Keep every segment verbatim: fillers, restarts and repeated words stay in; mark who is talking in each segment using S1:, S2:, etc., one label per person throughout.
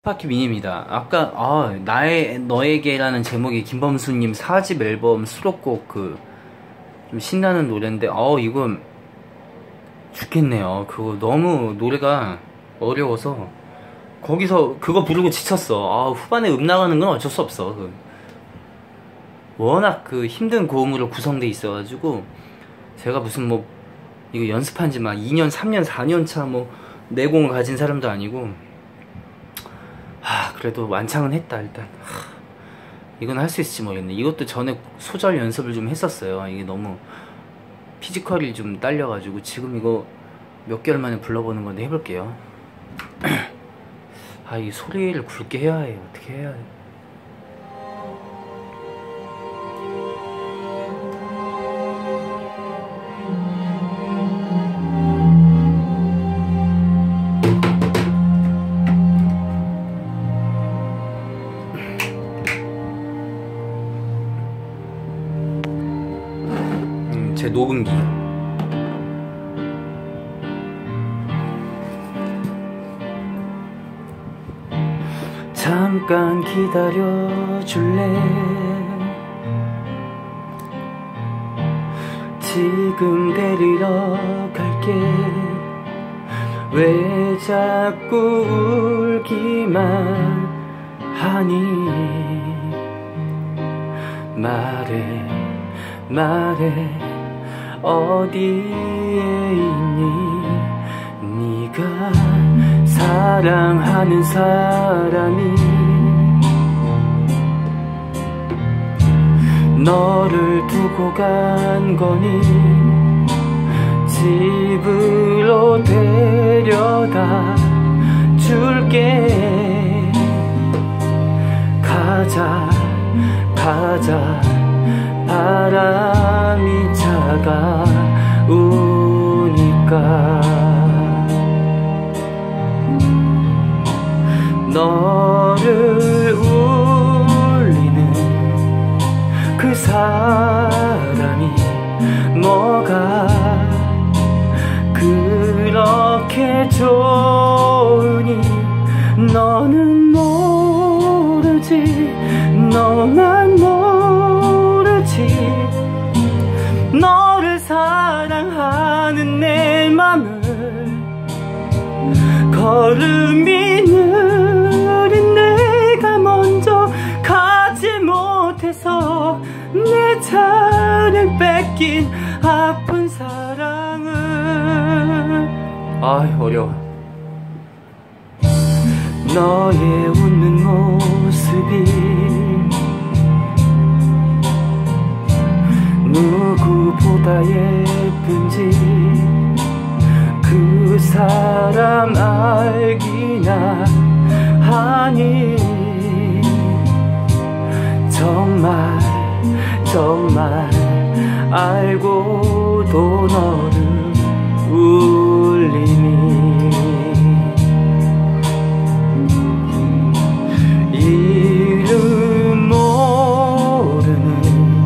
S1: 파키 미니입니다. 아까 아, 나의 너에게라는 제목의 김범수님 사 집 앨범 수록곡 그 좀 신나는 노래인데 어 이건 죽겠네요. 그거 너무 노래가 어려워서 거기서 그거 부르고 지쳤어. 아 후반에 음 나가는 건 어쩔 수 없어. 그 워낙 그 힘든 고음으로 구성돼 있어가지고 제가 무슨 뭐 이거 연습한 지 막 이 년 삼 년 사 년 차 뭐 내공을 가진 사람도 아니고 하, 그래도 완창은 했다. 일단 하, 이건 할 수 있을지 모르겠네. 이것도 전에 소절 연습을 좀 했었어요. 이게 너무 피지컬이 좀 딸려가지고 지금 이거 몇 개월 만에 불러보는 건데 해볼게요. 아, 이 소리를 굵게 해야 해. 어떻게 해야 해. 제 녹음기. 잠깐 기다려줄래? 지금 데리러 갈게. 왜 자꾸 울기만 하니? 말해 말해 어디에 있니? 네가 사랑하는 사람이 너를 두고 간 거니? 집으로 데려다 줄게. 가자 가자. 바람이 차가우니까 너를 울리는 그 사람이 뭐가 그렇게 좋으니? 너는 모르지. 너만 모르지. 너를 사랑하는 내 맘을 걸음이 느린 내가 먼저 가지 못해서 내 차를 뺏긴 아픈 사랑을. 아이 어려워. 너의 웃는 모습이 누구보다 예쁜지 그 사람 알기나 하니? 정말 정말 알고도 너를 울리니? 이름 모르는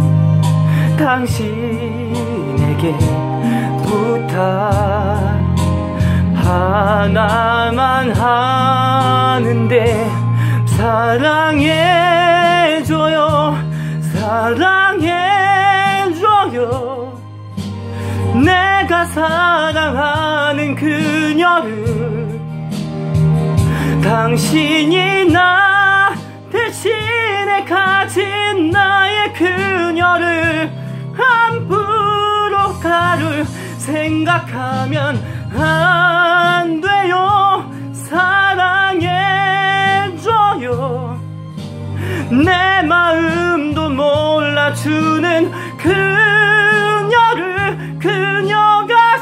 S1: 당신에게 부탁 하나만 하는데 사랑해줘요. 사랑해줘요. 내가 사랑하는 그녀를 당신이 나 대신에 가진 나의 그녀를 함부로 가를 생각하면 안 돼요. 사랑해줘요. 내 마음도 몰라주는 그녀를 그녀가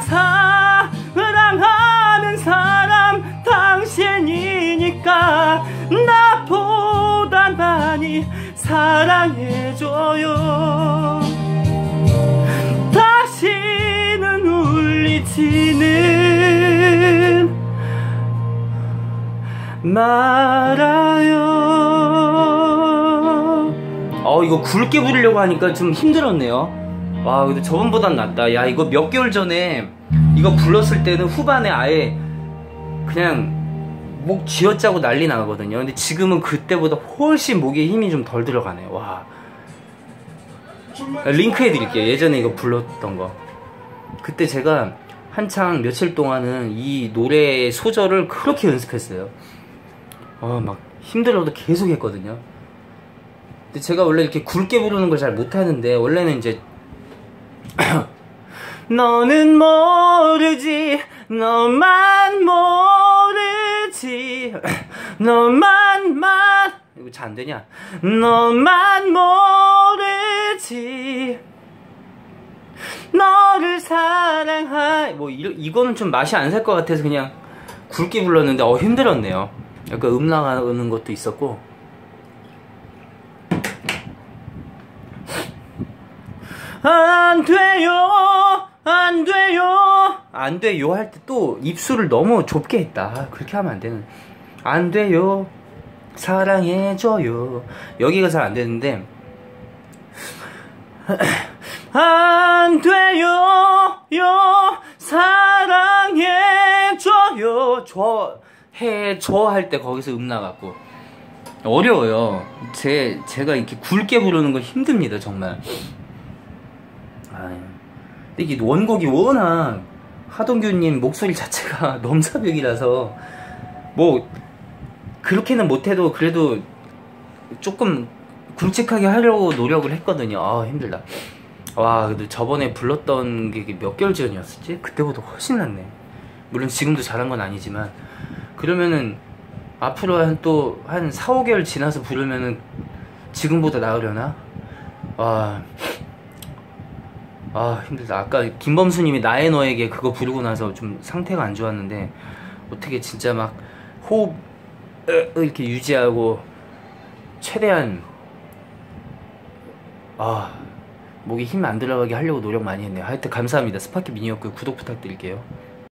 S1: 사랑하는 사람 당신이니까 나보다 많이 사랑해줘요. 다시는 울리지는 말아요. 어 이거 굵게 부르려고 하니까 좀 힘들었네요. 와 근데 저번보단 낫다. 야 이거 몇 개월 전에 이거 불렀을 때는 후반에 아예 그냥 목 쥐어짜고 난리 나거든요. 근데 지금은 그때보다 훨씬 목에 힘이 좀 덜 들어가네요. 와. 링크 해드릴게요. 예전에 이거 불렀던 거. 그때 제가 한창 며칠 동안은 이 노래의 소절을 그렇게 연습했어요. 어, 막 힘들어도 계속 했거든요. 근데 제가 원래 이렇게 굵게 부르는 걸 잘 못하는데, 원래는 이제 너는 모르지, 너만 모르지, 너만만, 이거 잘 안되냐? 너만 모르지, 너를 사랑하, 뭐 이, 이거는 좀 맛이 안 살 것 같아서 그냥 굵게 불렀는데 어 힘들었네요. 약간 음 나가는 것도 있었고. 안 돼요, 안 돼요, 안 돼요 할 때 또 입술을 너무 좁게 했다. 그렇게 하면 안 되는. 안 돼요, 사랑해줘요. 여기가 잘 안 되는데. 안 돼요, 요, 사랑해줘요. 저, 해줘 할 때 거기서 음 나갔고. 어려워요. 제, 제가 이렇게 굵게 부르는 거 힘듭니다, 정말. 아유. 근데 이게 원곡이 워낙 하동규님 목소리 자체가 넘사벽이라서, 뭐, 그렇게는 못해도 그래도 조금 굵직하게 하려고 노력을 했거든요. 아, 힘들다. 와, 근데 저번에 불렀던 게 몇 개월 전이었었지? 그때보다 훨씬 낫네. 물론 지금도 잘한 건 아니지만. 그러면은 앞으로 한 또 한 사, 오 개월 지나서 부르면은 지금보다 나으려나? 와, 아 힘들다. 아까 김범수님이 나의 너에게 그거 부르고 나서 좀 상태가 안 좋았는데 어떻게 진짜 막 호흡 이렇게 유지하고 최대한 아 목에 힘 안 들어가게 하려고 노력 많이 했네요. 하여튼 감사합니다. 스파키 미니였고요. 구독 부탁드릴게요.